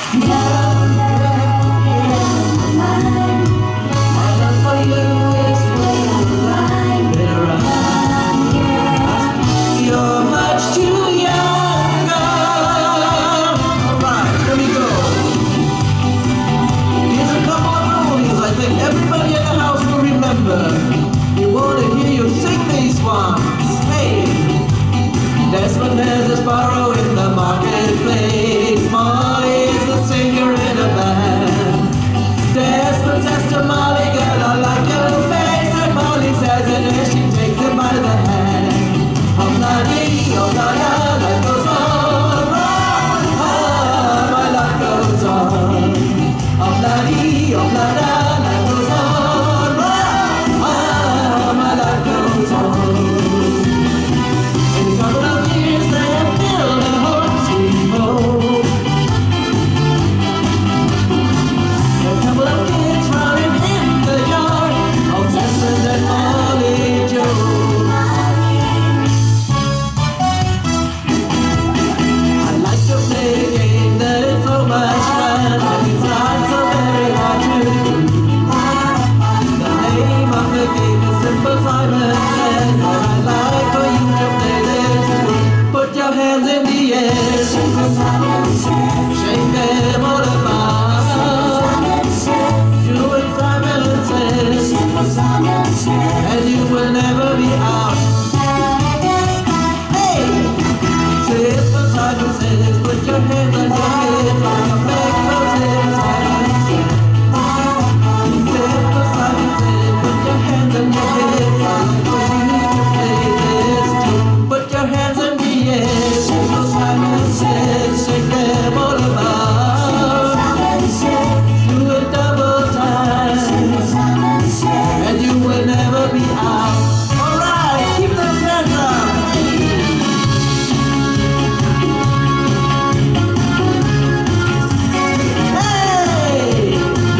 There's a sparrow in the marketplace. Molly is the singer in a band. Desmond says to Molly, girl, I like your face. And Molly says it as she takes him by the hand. Oh, bloody, life goes on. My life goes on. Oh, bloody, life goes on. My life goes on. Shake them all about. You and Simon says, and you will never be out. Hey! Simple Simon says, put your hands on your head like a bag closes. Simon says, Simple Simon says, put your hands on your head like you play this too. Put your hands on the air. Simple Simon says, shake them all about. Do a double time, and you will never be out. Alright, keep those hands up. Hey!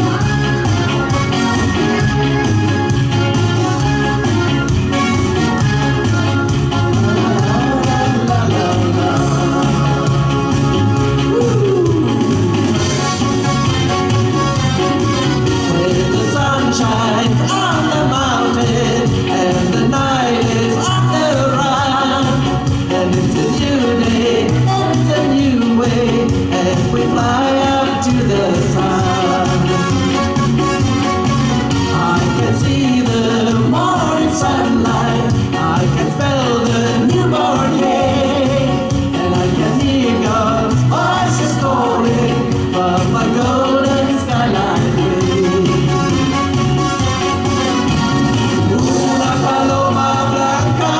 La, la, la, la. When the sun shines on the mountain and the night is on the run, and it's a new day, and it's a new way, and we fly out to the sun. I can see the morning sunlight, I can smell the newborn day, and I can hear God's voices calling from my golden skyline way. Una paloma blanca,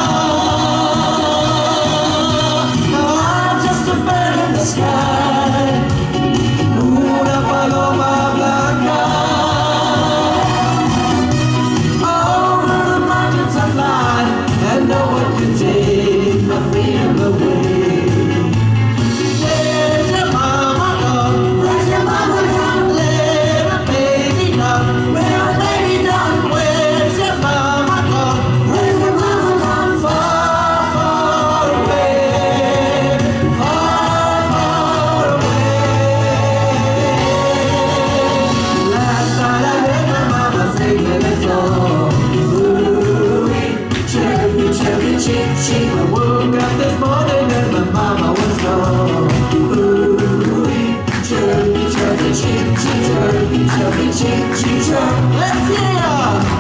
now I'm just a bird in the sky. Una paloma blanca, over the mountains I fly, and no one can take my freedom away. Where's your mama gone? Where's your mama gone? Let my baby down. Where my baby down? Where's your mama gone? Where's your mama gone? Far, far away. Far, far away. Last night I heard my mama singing a song. Ooh-wee, chirpy, chirpy, cheep, cheep. I woke up this morning and my mama was gone. Ooh-wee, chirpy, chirpy, cheep, cheep, chirpy, chirpy, cheep, cheep, chirp. Let's hear!